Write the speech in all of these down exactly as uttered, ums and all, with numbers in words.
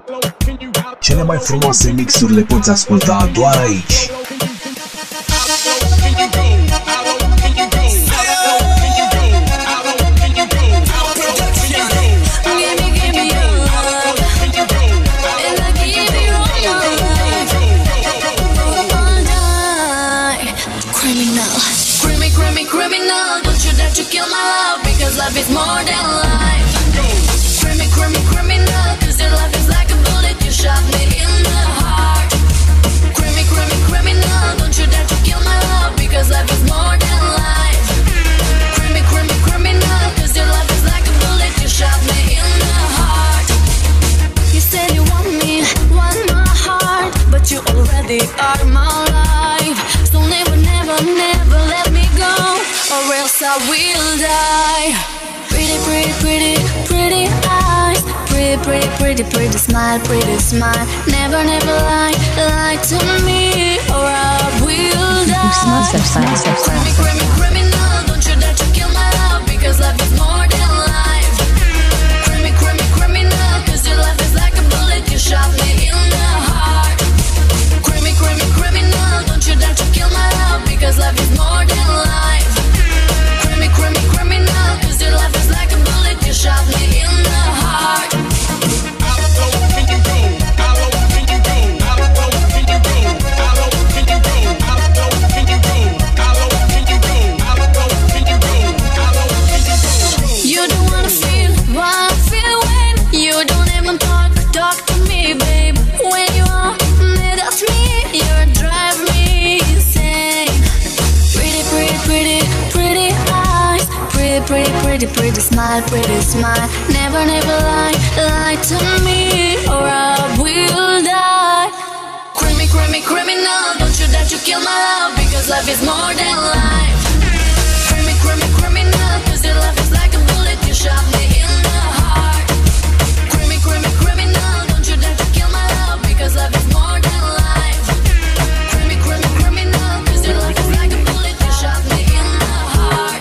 Cele mai frumoase mixuri le poți asculta doar aici. Love is more than life. Criminal, criminal, criminal, cause your love is like a bullet, you shot me in the heart. Criminal, criminal, criminal, don't you dare to kill my love, because love is more than life. Criminal, criminal, criminal, cause your love is like a bullet, you shot me in the heart. You said you want me, want my heart, but you already are my life. So never, never, never let me go, or else I will die. Pretty, pretty, pretty, pretty eyes. Pretty, pretty, pretty, pretty smile, pretty smile. Never, never lie, lie to me, or I will die. Criminal, criminal, criminal, don't you dare to kill my love, because love is more than life. Criminal, criminal, criminal, cause your love is like a bullet, you shot me in the heart. Criminal, criminal, criminal, don't you dare to kill my love, because love is more than life. Criminal, criminal, criminal, cause your love is like a bullet, you shot me in the heart. How low can you go? How low can you go? How low can you go? How low can you go? How low can you go? How low can you go? How low can you go? How low can you go? You don't wanna feel what I feel when you don't even talk, talk to me, babe. When you are mad at me, you drive me insane. Pretty, pretty, pretty, pretty eyes. Pretty, pretty, pretty, pretty smile, pretty smile. Never, never lie, lie to me, or I will die. Criminal, criminal, criminal, don't you dare to kill my love, because love is more than life. Criminal, criminal, criminal, cause your love is like a bullet, you shot me in the heart. Criminal, criminal, criminal, don't you dare to kill my love, because love is more than life. Criminal, criminal, criminal, cause your love is like a bullet, you shot me in the heart.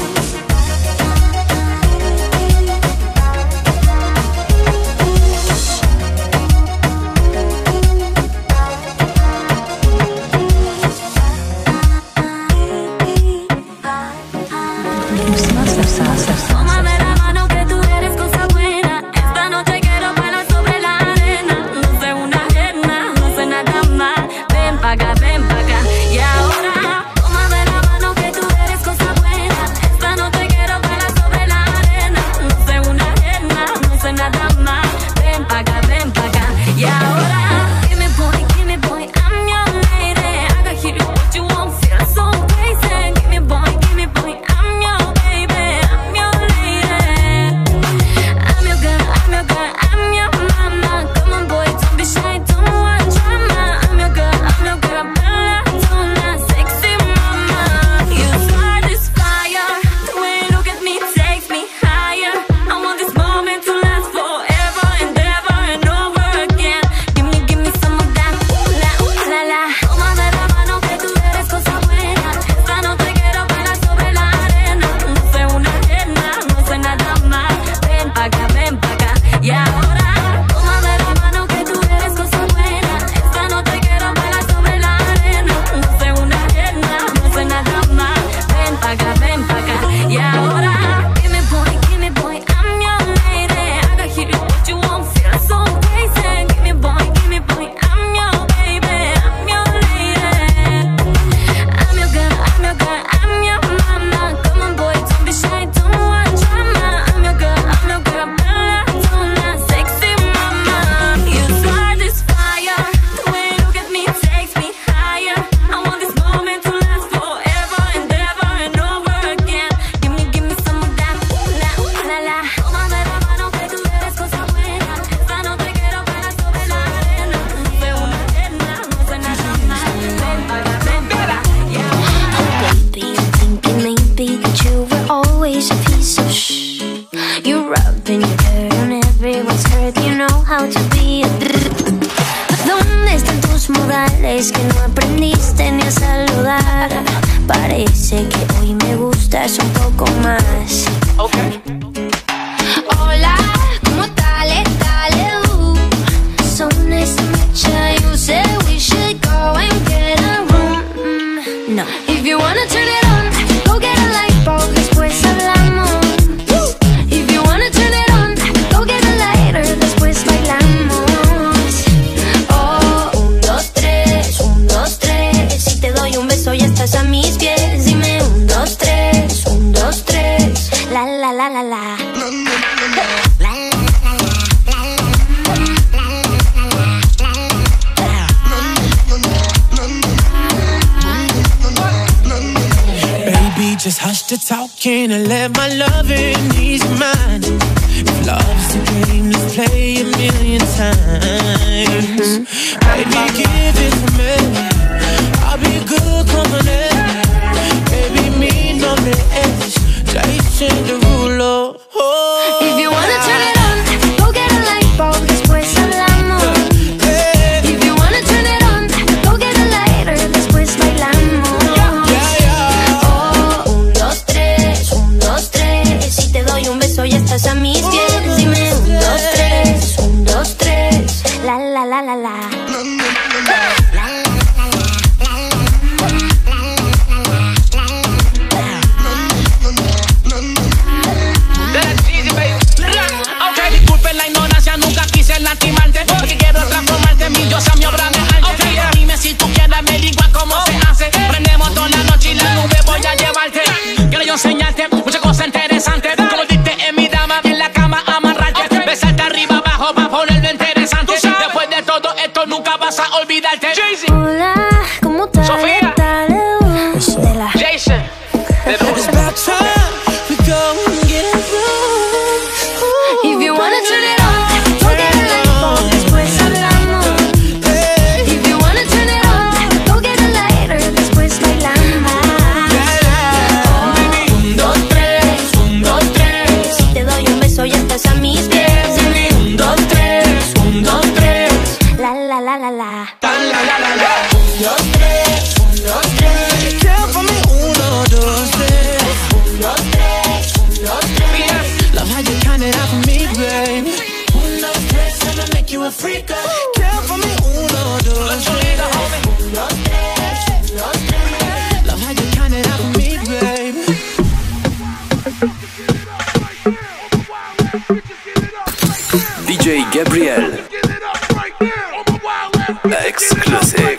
Tómame la mano que tú eres cosa buena. Esta noche quiero bailar sobre la arena. No sé una arena, no sé nada más. Ven pa' acá, ven pa' acá. Y ahora, tómame la mano que tú eres cosa buena. Esta noche quiero bailar sobre la arena. No sé una arena, no sé nada más. Ven pa' acá, ven pa' acá. Y ahora, give me boy, give me boy, I'm your lady. I can hear you, what you want, feel so crazy. Give me boy, give me boy, I'm your baby, I'm your lady. I'm your girl, I'm your girl, I'm your mama. Come on boy, don't be shy, don't want drama. I'm your girl, I'm your girl, bella, tuna, sexy mama. You start this fire, the way you look at me takes me higher. I want this moment to last forever and ever and over again. Give me, give me some of that, ooh la, ooh la la. Tómame la mano que tú eres cosa buena. Esta noche quiero bailar sobre la arena. No sé una arena, no sé nada más. Ven pa' acá, ven pa' acá. Y ahora, tómame la mano que tú eres cosa buena. Esta noche quiero bailar sobre la arena. No sé una arena, no sé nada más. Ven pa' acá, ven pa' acá. Y ahora, give me boy, give me boy, I'm your lady. I can hear you, what you want, feel so crazy. Give me boy, give me boy, I'm your baby, I'm your lady. I'm your girl, I'm your girl, I'm your mama. Come on boy, don't be shy, don't want drama. I'm your girl, I'm your girl, bella, tuna, sexy mama. You start this fire, the way you look at me takes me higher. I want this moment to last forever and ever and over again. Give me, give me some of that, ooh la, ooh la la. Tómame la mano que tú eres cosa buena. Esta noche quiero bailar sobre la arena. No sé una arena, no sé nada más. Ven pa' acá, ven pa' acá. Yeah. Baby, I'm thinking maybe that you were always a piece of shh. You're rubbing your dirt on everyone's hurt. You know how to be a ¿Dónde están tus modales que no aprendiste ni a saludar? Parece que hoy me gustas un poco más. Okay. Hola, ¿cómo tal? Dale, uh. la la la. Baby, just hush the talking and let my loving ease your mind. If love's the game, let's play a million times. Baby, give it to me. I'll be a good company. Baby, me no less. Jason Derulo. Oh. If you wanna turn it on, go get a light bulb, después hablamos. If you wanna turn it on, go get a lighter, después bailamos. Yeah, yeah. Oh, un, dos, tres, un, dos, tres. Si te doy un beso ya estás a mis pies. Dime un, dos, tres, un, dos, tres. La la la la la. Porque quiero transformarte en mi diosa, mi obra de arte. Okay. Dime si tú quieres, me digo cómo se hace. Prendemos toda la noche y la nube voy a llevarte. Quiero yo enseñarte muchas cosas interesantes. Como diste en mi dama, en la cama amarrarte. Okay. Besarte arriba abajo para ponerlo interesante. Después de todo esto nunca vas a olvidarte. Jay-Z. Hola, ¿cómo estás? Sofía. De la Jason. It's about time we go and get it wrong. If you wanna turn it on, go get a light bulb, después hablamos. If you wanna turn it on, go get a lighter, después bailamos. Oh, un, dos, tres, un, dos, tres. Si te doy un beso ya estás a mis pies. Un, dos, tres, un, dos, tres. La la la la la. Un, dos, tres, un, dos, tres. Count for me, uno, dos, tres. Un, dos, tres, un, dos, tres. Love how you count it out for me, babe. Un, dos, tres, I'ma make you a freak. Count for me, uno, dos, tres. Un, dos, tres, un, dos, tres. Love how you count it out for me, babe. D J Gabriel. Exclusive.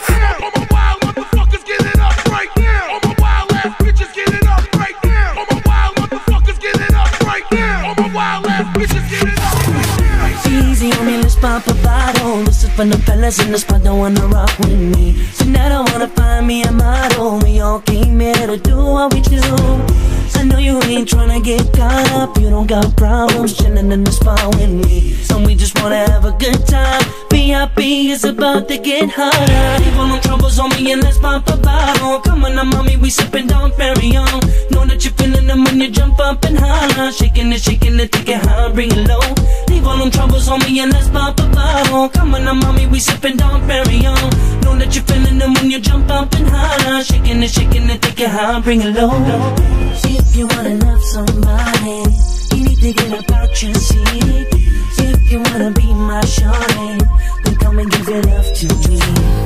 Easy on me, let's pop a bottle. This is for the fellas in the spot that wanna rock with me. Tonight I wanna find me a model. We all came here to do what we do. I know you ain't tryna get caught up. You don't got problems chilling in the spot with me. So we just wanna have a good time. V I P is about to get hotter. Leave all no troubles on me and let's pop a bottle. Come on now, mommy, we sippin' Don Perignon. Know that you're feeling them when you jump up and holler. Shaking it, shaking it, take it high, bring it low. Leave all them troubles on me and let's pop a bottle. Come on now, mommy, we sippin' Don Perignon. Know that you're feeling them when you jump up and holler. Shaking it, shaking it, take it high, bring it low. If you wanna love somebody, you need to get about your seat. If you wanna be my shorty, then come and give it up to me.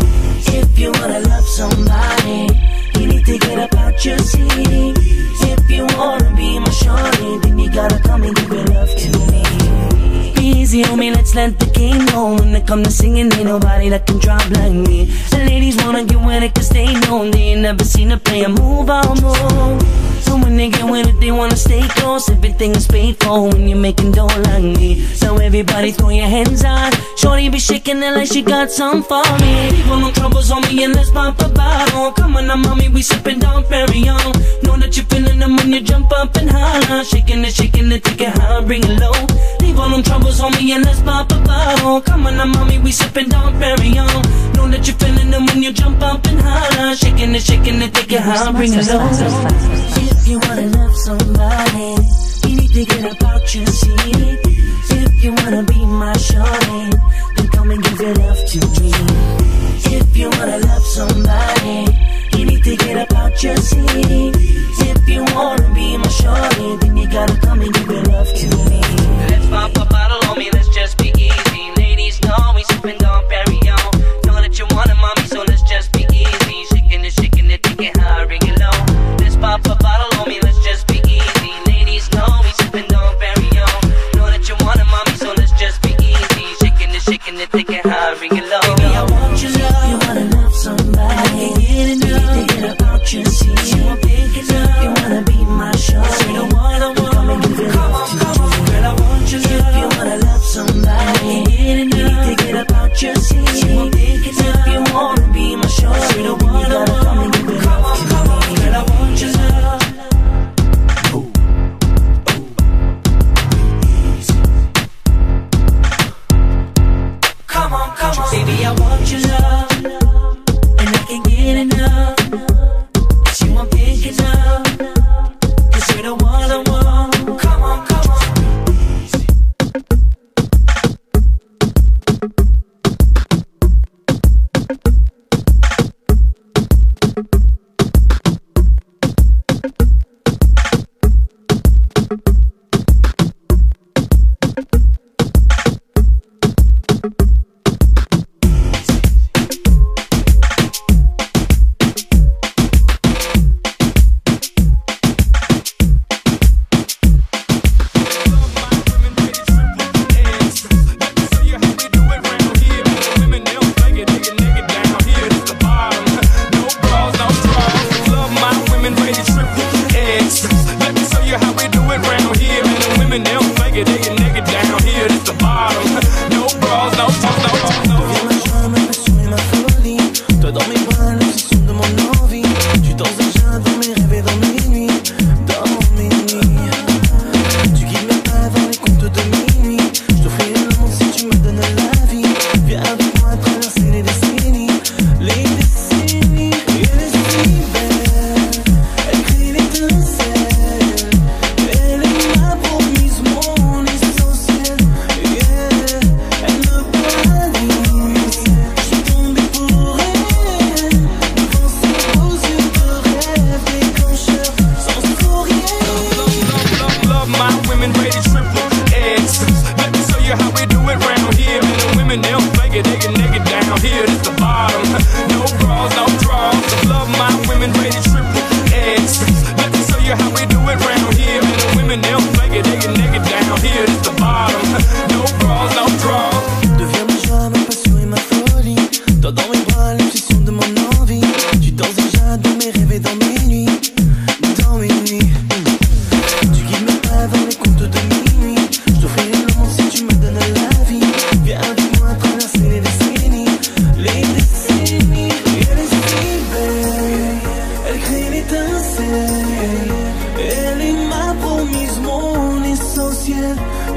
If you wanna love somebody, you need to get about your seat. If you wanna be my shorty, then you gotta come and give it up to me. Easy on me, let's let the game go. When it come to singing, ain't nobody that can drop like me. The ladies wanna get with it cause they know they ain't never seen a player move, I'll move. So when they get with it, they wanna stay close. Everything is paid for when you're making dough like me. So everybody throw your hands out. Shorty be shaking it like she got some for me. Leave all no troubles on me and let's pop a bottle. Come on now, mommy, we sippin' Don Perignon. Know that you're feeling them when you jump up and holler. Shaking it, shaking it, take it high, bring it low. Leave all them troubles on me and let's pop a bottle. Come on now, mommy, we sippin' Don Perignon. Know that you're feeling them when you jump up and holler. Shaking it, shaking it, take it high, bring it low. If you wanna love somebody, you need to get about your seat. If you wanna be my shorty, then come and give it up to me. If you wanna love somebody, you need to get about your seat. If you wanna be my shorty, then you gotta come and give it up to me. Let's pop a bottle on me, let's just be easy. Ladies know we sippin' Don Perignon. Know that you want it, mommy, so let's just be easy. Shaking it, shaking it, take it high, bring it low. Let's pop a bottle on me, let's just be easy. Ladies know we sippin' Don Perignon. Know that you want it, mommy, so let's just be easy. Shaking it, shaking it, take it high, bring it low. Baby, I want your love. You wanna love somebody, get enough. You need to get about your seat. You wanna be my shorty.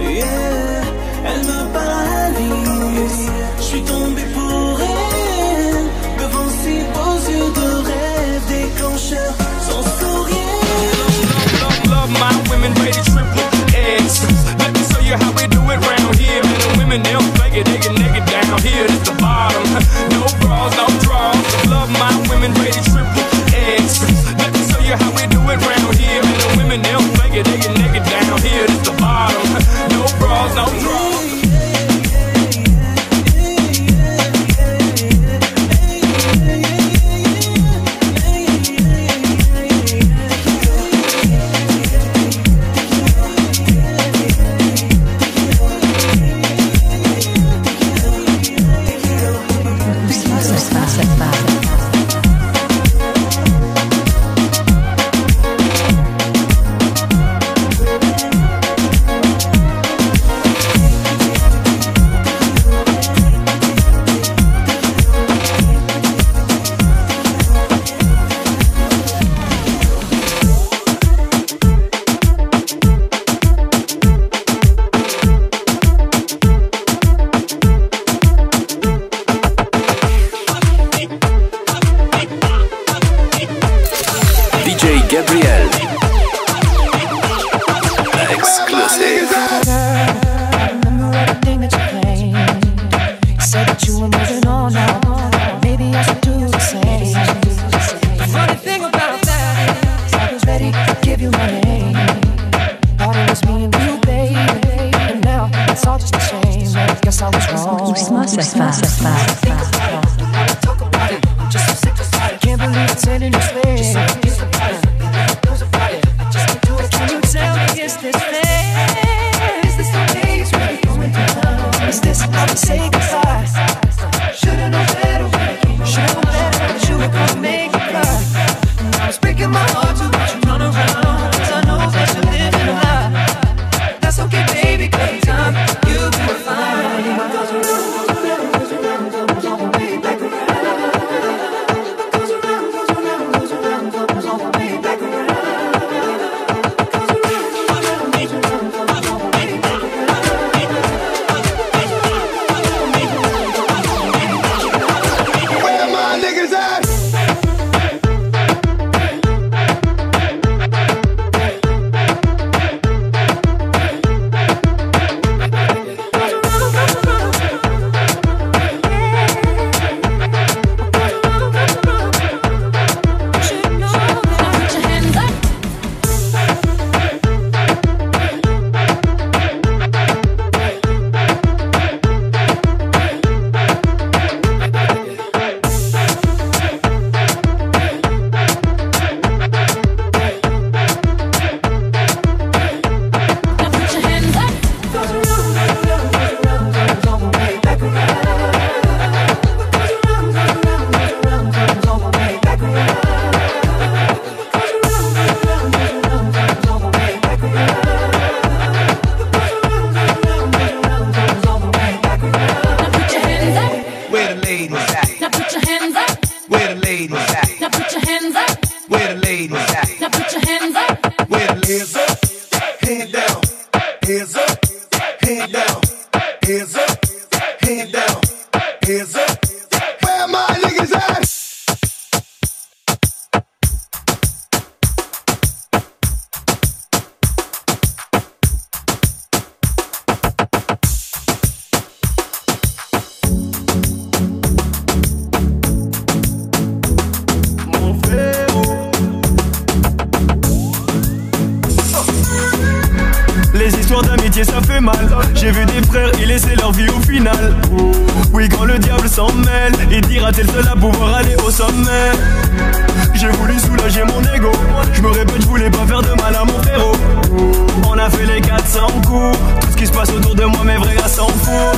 yeah, elle me paralyse. Je suis tombé pour elle, devant ses beaux yeux de rêve, déclencheur, son sourire. Love, love, my women ready trip with eggs. Let me show you how we do it round here. Men and women, they don't fake it, they get naked down here. This the bottom, no bras, no draws. Love, my women ready trip with eggs. Let me show you how we do it round here. Men and women, they don't fake it, they get naked down here. This the bottom, no bras, no draws. Gabriel. Exclusive. Remember everything that you played. You said that you were moving on now. Maybe I should do the same. The funny thing about that is I was ready to give you my name. Thought it was me and you, baby. And now it's all just a shame. I guess I was wrong. Just so sick about it. Can't believe it's ending this way. Can you tell me, is this fair? Is this the way it's really going down? Is this how we say goodbye? Should've known better when I came. Should've known better that you were gonna make me cry. And I was breaking my heart to watch you run around. Cause I know that you're living a lie. That's okay, baby, cause in time you'll be fine. What goes around, goes around, goes around, comes all the way back around. What goes around, goes around, goes around, comes all the way back around. Ça fait mal, j'ai vu des frères y laisser leur vie au final. Oui, quand le diable s'en mêle, il dira t'es le seul à pouvoir aller au sommet. J'ai voulu soulager mon ego, je me répète, je voulais pas faire de mal à mon frérot. On a fait les quatre cents coups, tout ce qui se passe autour de moi, mes vrais gars s'en fout.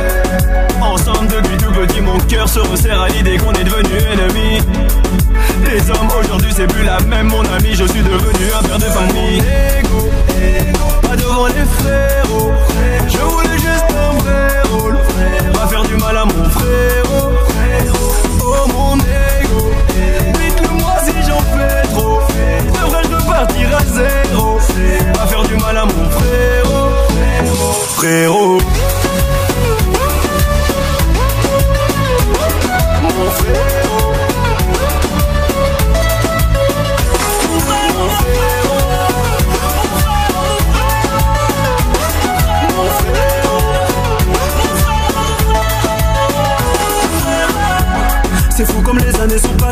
Ensemble depuis tout petit, mon cœur se resserre à l'idée qu'on est devenu ennemis. Les hommes aujourd'hui c'est plus la même, mon ami, je suis devenu un père de famille. Ego, pas devant les frérots, je voulais juste un vrai rôle, pas faire du mal à mon frérot. Oh mon ego, dites-le moi si j'en fais trop, devrais-je repartir à zéro?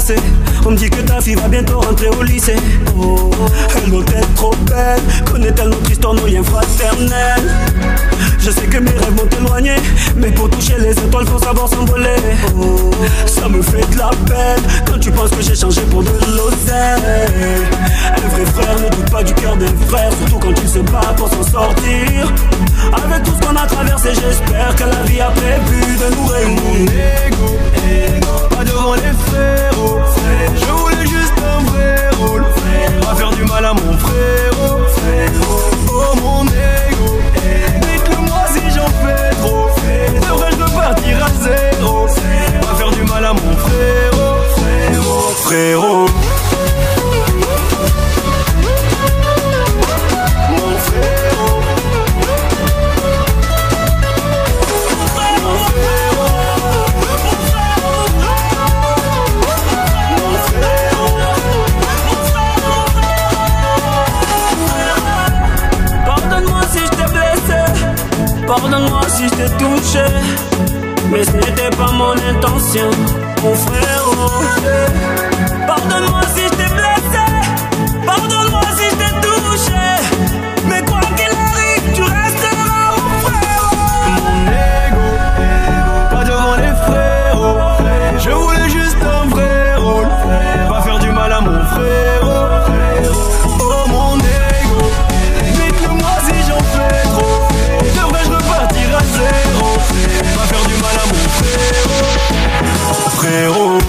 passé. On me dit que ta fille va bientôt rentrer au lycée. Oh, elle doit être trop belle. Connaît-elle notre histoire, nos liens fraternels? Je sais que mes rêves m'ont éloigné, mais pour toucher les étoiles, faut savoir s'envoler. Oh, ça me fait de la peine quand tu penses que j'ai changé pour de l'oseille. Un vrai frère ne doute pas du cœur d'un frère, surtout quand il se bat pour s'en sortir. Avec tout ce qu'on a traversé, j'espère que la vie a prévu de nous réunir. Mon ego, ego, pas devant les frérots. Je voulais juste un vrai rôle, pas faire du mal à mon frérot. Oh mon ego, dites-le-moi si j'en fais trop. Devrais-je repartir à zéro, pas faire du mal à mon frérot. Frérot, frérot. Mon frérot. Pardonne-moi si je t'ai blessé, pardonne-moi si je t'ai touché, mais ce n'était pas mon intention, mon frérot. Pardonne-moi si je t'ai blessé, pardonne-moi si je t'ai touché, mais quoi qu'il arrive, tu resteras mon frérot. Mon ego, pas devant les frérots. Je voulais juste un vrai rôle, pas faire du mal à mon frérot. Oh mon ego, dites-le-moi si j'en fais trop. Devrais-je repartir à zéro, pas faire du mal à mon frérot. Frérot.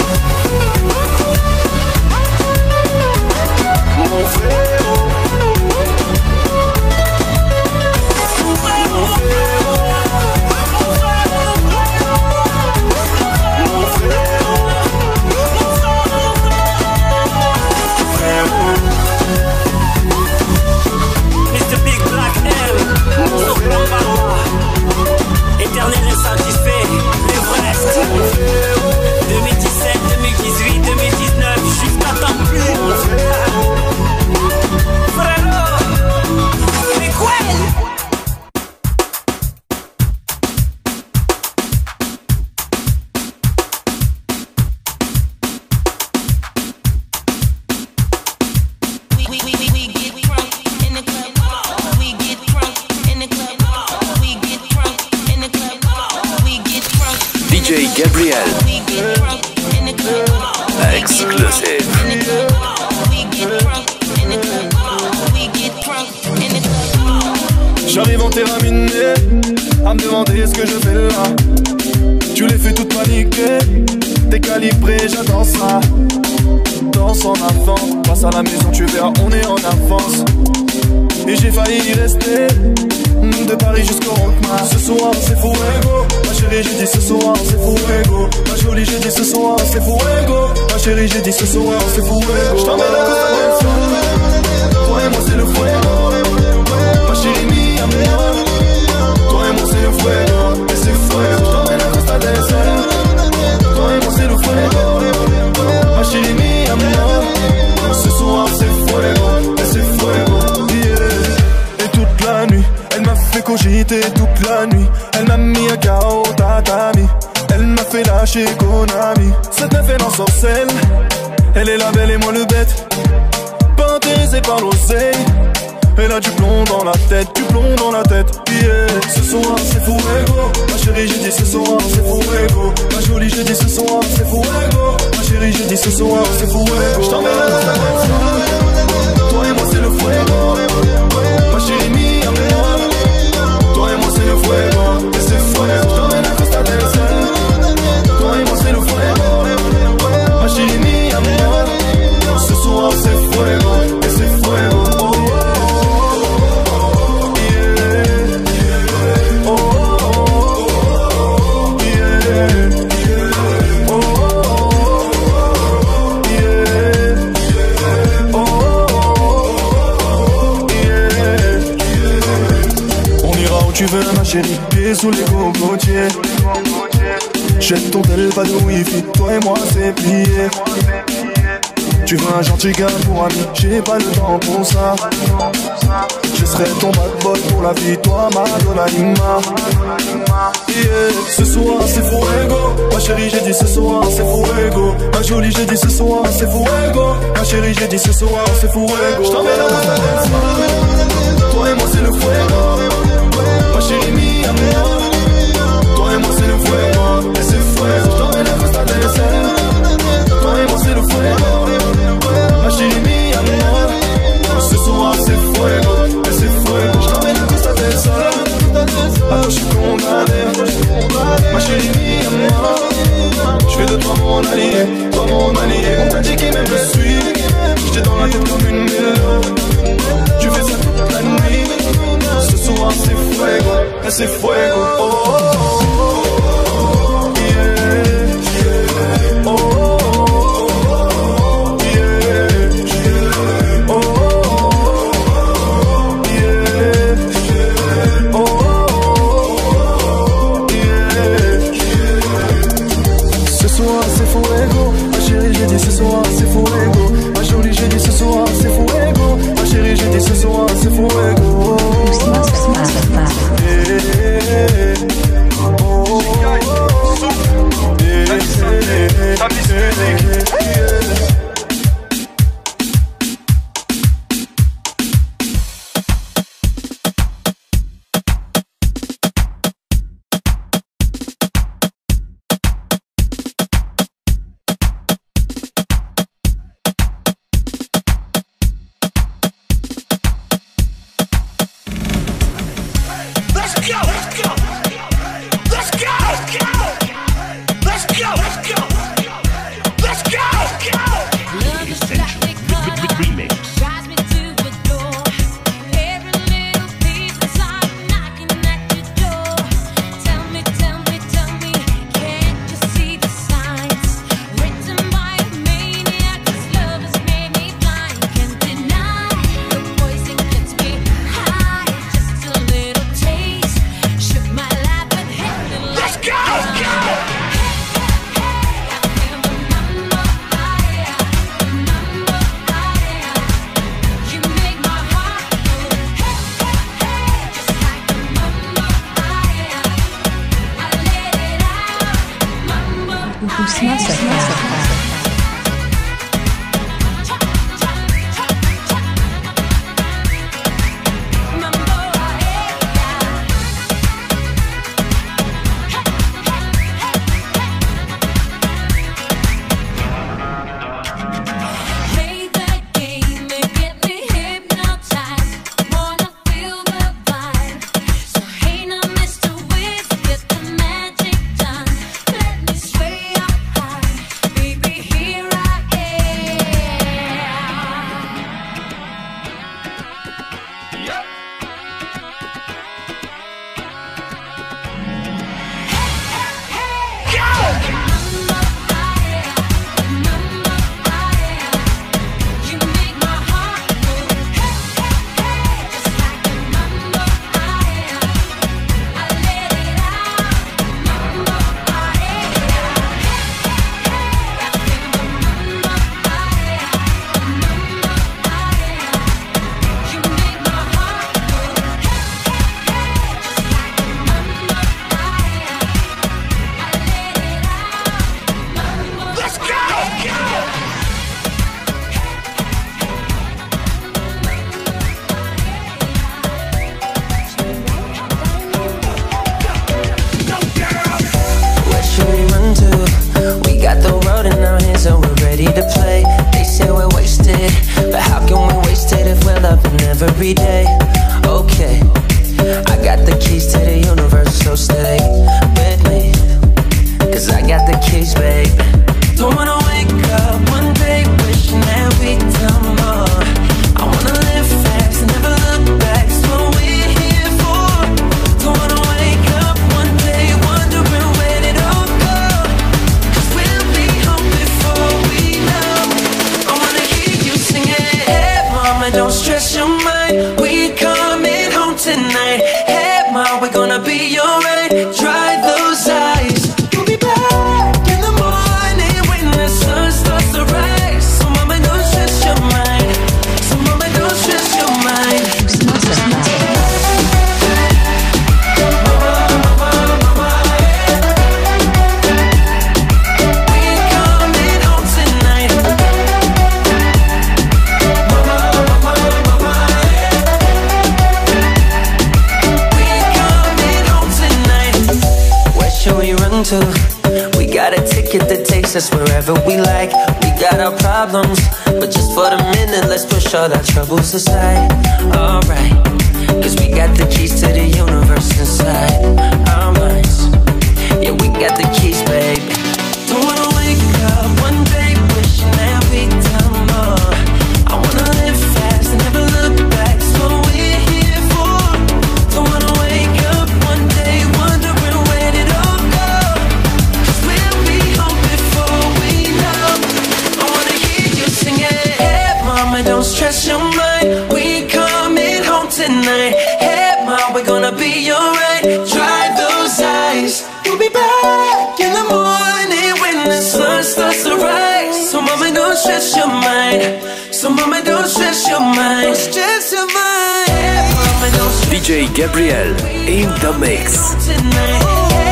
Mon frérot. Mon frérot. Mon frérot. Frérot. mister Big Black M, mon frérot. Éternel insatisfait, l'Everest. deux mille dix-sept, deux mille dix-huit, deux mille dix-neuf, jusqu'à temps plus. Frérot, mais quoi? D J Gabriel. Exclusive. J'arrive en terminé, à me demander ce que je fais là. Tu les fais toutes paniquer, t'es calibré, j'attends ça. Danse en avant, passe à la maison, tu verras, on est en avance. Et j'ai failli y rester, de Paris jusqu'au Rockman. Ce soir c'est fuego, ma chérie j'ai dit ce soir c'est fuego. Ma jolie j'ai dit ce soir c'est fuego. Ma chérie j'ai dit ce soir c'est fuego. J't'emmène à Costa del Sol, toi et moi c'est le fuego. Ma chérie mi amor, toi et moi c'est le fuego. Et c'est fuego. J't'emmène à Costa del Sol, toi et moi c'est le fuego. Ma chérie mi amor, ce soir c'est fuego. Et c'est fuego. Yeah. Et toute la nuit elle m'a fait cogiter toute la nuit. Elle m'a mis un K O tatami. Elle m'a fait lâcher Konami. Cette meuf elle en sorcelle. Elle est la belle et moi le bête. Pas intéressé par l'oseille. Elle a du plomb dans la tête, du plomb dans la tête. Yeah. Ce soir c'est fuego. Ma chérie j'ai dit ce soir c'est fuego. Ma jolie j'ai dit ce soir c'est fuego. Ma chérie j'ai dit ce soir c'est fuego. J't'emmène à la danse. Toi et moi c'est le fuego. Ma chérie mi amor. Toi et moi c'est le fuego. Et c'est fuego. J't'emmène à Costa del Sol. Toi et moi c'est le fuego. Ma chérie mi amor. Ce soir c'est fuego. Et c'est fuego. Oh, oh, oh, yeah. Oh, oh, oh, yeah. Oh, oh, yeah. Oh, oh, yeah. On ira où tu veux ma chérie, pieds sous les cocotiers. Jette ton tel, pas de wifi, toi et moi c'est plié. Tu veux un gentil gars pour ami, j'ai pas le temps pour ça. Je serai serai ton bad boy pour la vie, toi Madonna Lima. Yeah. Ce soir c'est fuego, ma chérie j'ai dit ce soir c'est fuego. Ma jolie j'ai dit ce soir c'est fuego. Ma chérie j'ai dit ce soir c'est fuego. J't'emmène à Costa del Sol, toi et moi c'est le fuego. Ma chérie mi amor, toi et moi c'est le fuego. Et c'est fuego, j't'emmène à Costa del Sol, toi et moi c'est le fuego. Ma chérie mi amor, ce soir c'est fuego. Et c'est fuego, j't'emmène à Costa del Sol. Alors je suis condamné, ma chérie mi amor. Je fais de toi mon allié, toi mon allié. On t'a dit qu'il m'aime, je suis. J'étais dans la tête comme une mélodie. Tu fais ça toute la nuit. Ce soir c'est fuego, et c'est fuego. Oh, oh, oh, oh, yeah, yeah. Oh, oh, oh, yeah, yeah. Oh, oh, yeah, yeah. Oh, oh, yeah, yeah. Ce soir c'est fuego, ma chérie j'ai dit ce soir c'est fuego. Ma jolie j'ai dit ce soir c'est fuego. Ma chérie j'ai dit ce soir c'est fuego. Every day, okay. I got the keys to the universe, so stay with me, 'cause I got the keys, babe. Don't wanna wake up one day wishing that we'd done more. I wanna live fast and never look back, it's what we're here for. Don't wanna wake up one day wondering where did it all go, 'cause we'll be home before we know. I wanna hear you singing, hey mama, don't stress your mind, we coming home tonight. Hey mom, we're gonna be alright, dry those eyes. We'll be back in the morning when the going to. We got a ticket that takes us wherever we like. We got our problems, but just for the minute, let's push all our troubles aside. Alright, cause we got the keys to the universe inside our minds. Yeah, we got the keys, baby. Don't wanna wake up one day wishing that we'd done more. I wanna live fast and never look back. That's what we're here for. Don't wanna wake up one day wondering where did it all go. Cause we'll be home before we know. I wanna hear you sing it. Hey mama, don't stress your mind. We coming home tonight. Hey mama, we're gonna be alright. Dry those eyes. We'll be back in the morning when the sun starts to rise. So mama, don't stress your mind. So mama, don't stress your mind. Don't stress your mind. Hey, mama, don't stress D J Gabriel in the mix. tonight.